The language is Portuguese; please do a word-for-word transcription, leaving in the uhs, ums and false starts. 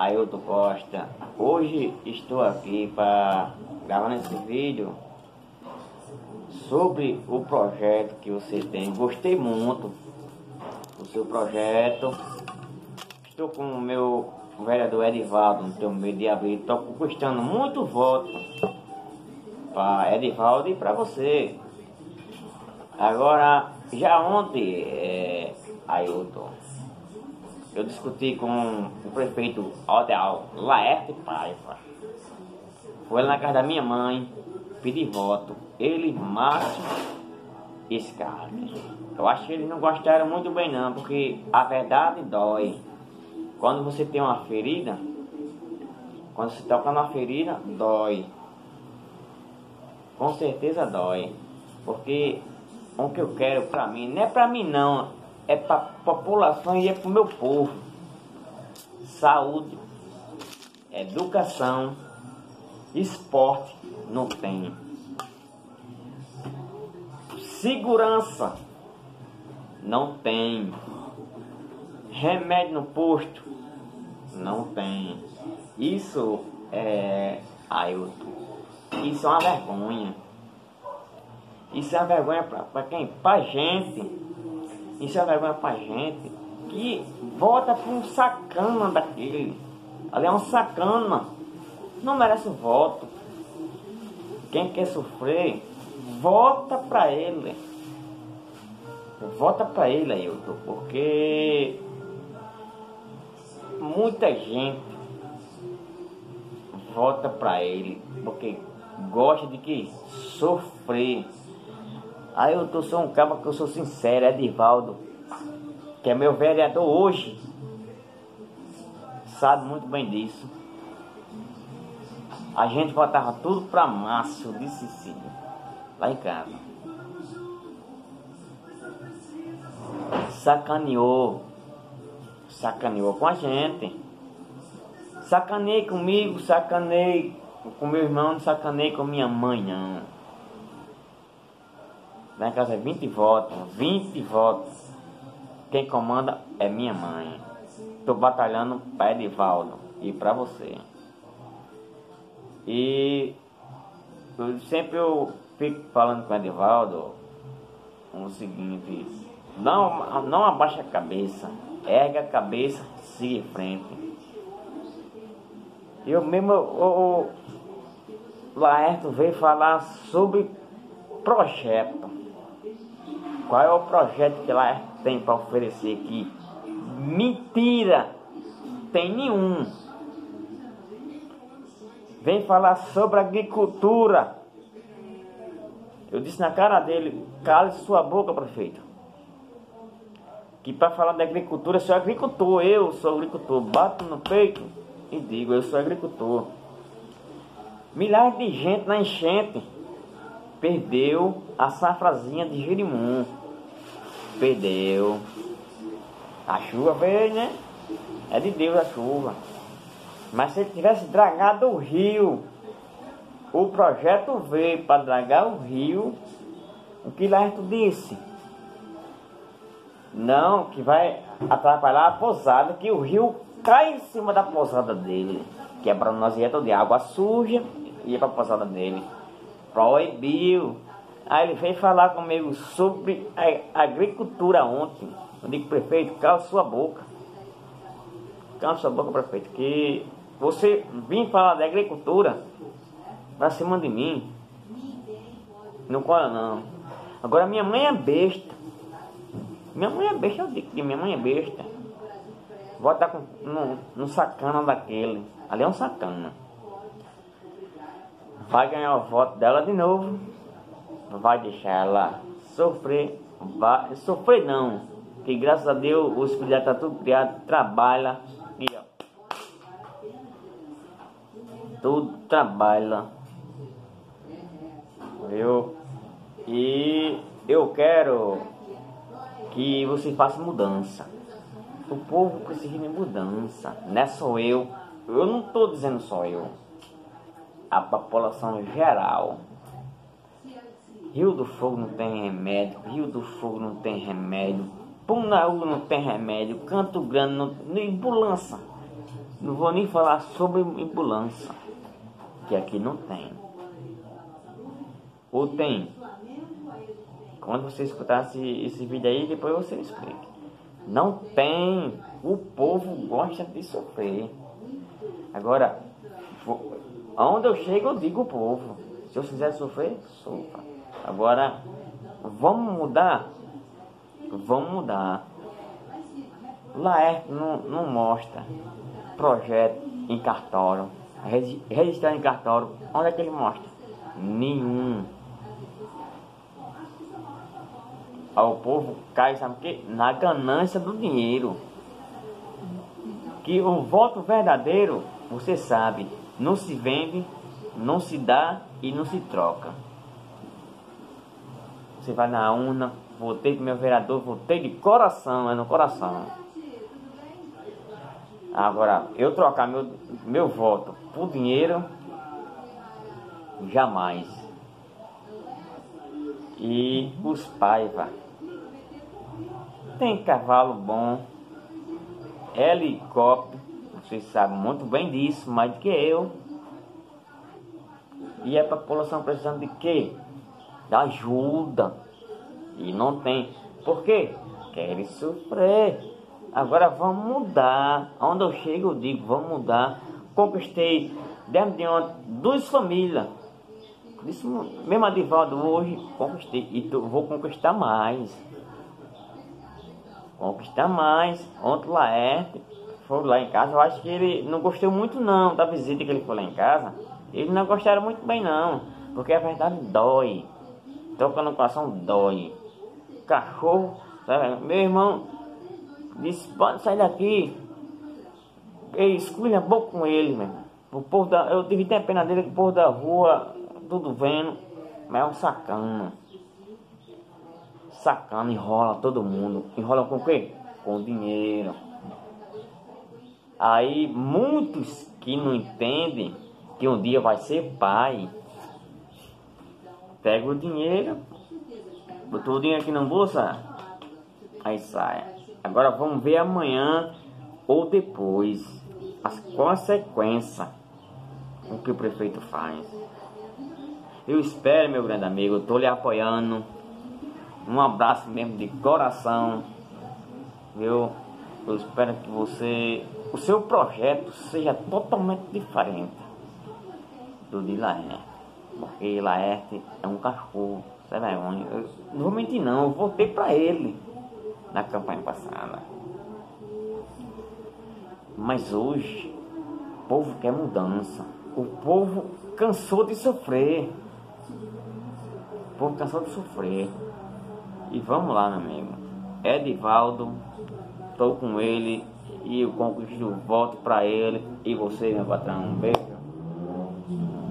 Ailton Costa. Hoje estou aqui para gravar esse vídeo sobre o projeto que você tem. Gostei muito do seu projeto. Estou com o meu vereador Edivaldo, não tenho medo de abrir. Estou conquistando muito voto para Edivaldo e para você. Agora, já ontem, é, Ailton, eu discuti com o prefeito Odeal Laerte Paiva. Foi lá na casa da minha mãe, pedi voto. Ele, Márcio e Scarlett. Eu acho que eles não gostaram muito bem não, porque a verdade dói. Quando você tem uma ferida, quando você toca numa ferida, dói. Com certeza dói. Porque o que eu quero pra mim, não é pra mim não, é pra população e é pro meu povo. Saúde, educação, esporte, não tem. Segurança, não tem. Remédio no posto, não tem. Isso é, Ailton, isso é uma vergonha. Isso é uma vergonha pra, pra quem? Pra gente. Isso é uma vergonha pra gente que vota pra um sacana daquele. Ali é um sacana. Não merece o voto. Quem quer sofrer, vota pra ele. Vota pra ele, Ailton, porque muita gente vota pra ele porque gosta de que sofrer. Aí eu tô, sou um cara que eu sou sincero, Edivaldo, que é meu vereador hoje, sabe muito bem disso. A gente votava tudo pra Márcio de Cecília, lá em casa. Sacaneou, sacaneou com a gente. Sacanei comigo, sacanei com meu irmão, não sacanei com minha mãe, não. Lá em casa é vinte votos, vinte votos. Quem comanda é minha mãe. Estou batalhando para Edivaldo e para você. E eu, sempre eu fico falando com o Edivaldo o seguinte: não, não abaixa a cabeça, ergue a cabeça, siga em frente. Eu mesmo, o, o Laerte veio falar sobre projeto. Qual é o projeto que ela tem para oferecer aqui? Mentira! Tem nenhum. Vem falar sobre agricultura. Eu disse na cara dele: cale sua boca, prefeito. Que para falar de agricultura, eu sou agricultor. Eu sou agricultor. Bato no peito e digo: eu sou agricultor. Milhares de gente na enchente perdeu a safrazinha de Jerimum. Perdeu. A chuva veio, né? É de Deus a chuva. Mas se ele tivesse dragado o rio, o projeto veio para dragar o rio. O que Laerte disse? Não, que vai atrapalhar a pousada, que o rio cai em cima da pousada dele. Que é para nós ir de água suja e ir para a pousada dele. Proibiu. Aí ele veio falar comigo sobre a agricultura ontem. Eu digo: prefeito, cala sua boca. Cala sua boca, prefeito, que você vir falar de agricultura pra cima de mim, não cola não. Agora minha mãe é besta. Minha mãe é besta, eu digo que minha mãe é besta. Vota com, no, no sacana daquele. Ali é um sacana. Vai ganhar o voto dela de novo. Vai deixar ela sofrer. Vai sofrer não, que graças a Deus os filhos já tá tudo criado, trabalha e ó, tudo trabalha, viu? E eu quero que você faça mudança. O povo precisa de mudança. Não é só eu. Eu não estou dizendo só eu. A população geral. Rio do Fogo não tem remédio, Rio do Fogo não tem remédio, Punaú não tem remédio, Canto Grande não tem ambulância. Não vou nem falar sobre ambulância, que aqui não tem. Ou tem? Quando você escutar esse, esse vídeo aí, depois você me explica. Não tem. O povo gosta de sofrer. Agora, onde eu chego, eu digo o povo. Se eu quiser sofrer, sofra. Agora, vamos mudar? Vamos mudar. Laerte não, não mostra projeto em cartório, registrado em cartório. Onde é que ele mostra? Nenhum. O povo cai, sabe o quê? Na ganância do dinheiro. Que o voto verdadeiro, você sabe, não se vende, não se dá e não se troca. Você vai na urna, votei pro meu vereador, votei de coração, é no coração. Agora, eu trocar meu, meu voto por dinheiro, jamais. E os Paiva. Tem cavalo bom, helicóptero, vocês sabem muito bem disso, mais do que eu. E é para a população precisando de quê? De ajuda. E não tem. Por quê? Querem sofrer. Agora vamos mudar. Onde eu chego eu digo, vamos mudar. Conquistei dentro de ontem duas famílias. Isso mesmo Adivaldo hoje conquistei. E tô, vou conquistar mais. Conquistar mais. Ontem Laerte foi lá em casa. Eu acho que ele não gostou muito não da visita que ele foi lá em casa. Eles não gostaram muito bem não. Porque a verdade dói. Toca no coração, dói. Cachorro, sabe? Meu irmão disse, pode sair daqui. Ele escolha a boca com ele, meu irmão. O povo da, eu tive até pena dele, que o povo da rua, tudo vendo. Mas é um sacana. Sacana, enrola todo mundo. Enrola com o quê? Com dinheiro. Aí muitos que não entendem que um dia vai ser pai, pega o dinheiro, botou o dinheiro aqui na bolsa, aí sai. Agora vamos ver amanhã ou depois as consequências o que o prefeito faz. Eu espero, meu grande amigo, eu estou lhe apoiando. Um abraço mesmo de coração. Eu, eu espero que você, o seu projeto seja totalmente diferente do de Laerte. Porque Laerte é um cachorro, sem vergonha. Eu não vou mentir não, eu votei para ele na campanha passada. Mas hoje o povo quer mudança. O povo cansou de sofrer. O povo cansou de sofrer. E vamos lá, meu amigo. Edivaldo, estou com ele e eu conquisto o voto para ele. E você, meu patrão, um beijo.